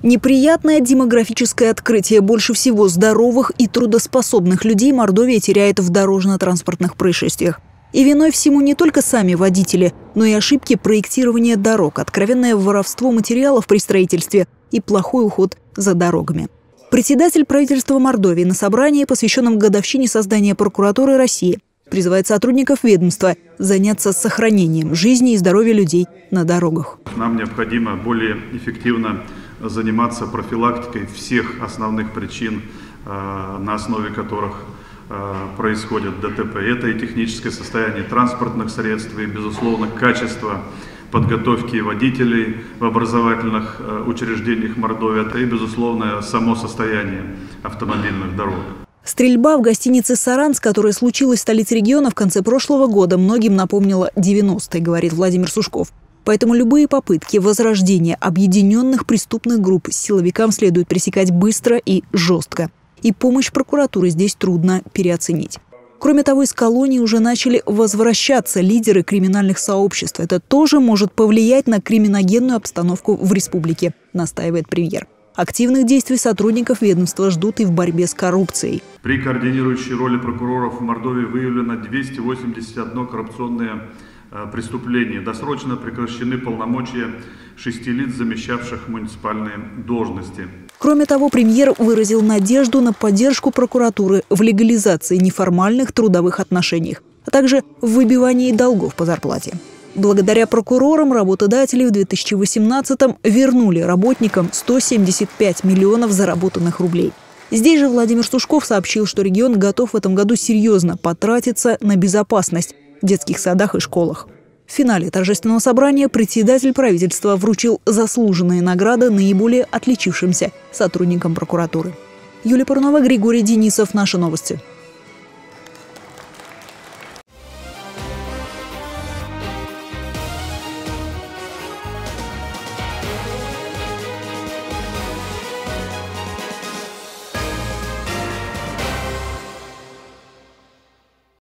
Неприятное демографическое открытие. Больше всего здоровых и трудоспособных людей Мордовия теряет в дорожно-транспортных происшествиях. И виной всему не только сами водители, но и ошибки проектирования дорог, откровенное воровство материалов при строительстве и плохой уход за дорогами. Председатель правительства Мордовии на собрании, посвященном годовщине создания прокуратуры России, призывает сотрудников ведомства заняться сохранением жизни и здоровья людей на дорогах. Нам необходимо более эффективно заниматься профилактикой всех основных причин, на основе которых происходят ДТП. Это и техническое состояние транспортных средств, и, безусловно, качество подготовки водителей в образовательных учреждениях Мордовии, и, безусловно, само состояние автомобильных дорог. Стрельба в гостинице «Саранск», которая случилась в столице региона в конце прошлого года, многим напомнила 90-е, говорит Владимир Сушков. Поэтому любые попытки возрождения объединенных преступных групп силовикам следует пресекать быстро и жестко. И помощь прокуратуры здесь трудно переоценить. Кроме того, из колонии уже начали возвращаться лидеры криминальных сообществ. Это тоже может повлиять на криминогенную обстановку в республике, настаивает премьер. Активных действий сотрудников ведомства ждут и в борьбе с коррупцией. При координирующей роли прокуроров в Мордовии выявлено 281 коррупционное преступление. Досрочно прекращены полномочия 6 лиц, замещавших муниципальные должности. Кроме того, премьер выразил надежду на поддержку прокуратуры в легализации неформальных трудовых отношений, а также в выбивании долгов по зарплате. Благодаря прокурорам работодатели в 2018-м вернули работникам 175 миллионов заработанных рублей. Здесь же Владимир Сушков сообщил, что регион готов в этом году серьезно потратиться на безопасность в детских садах и школах. В финале торжественного собрания председатель правительства вручил заслуженные награды наиболее отличившимся сотрудникам прокуратуры. Юлия Парунова, Григорий Денисов. Наши новости.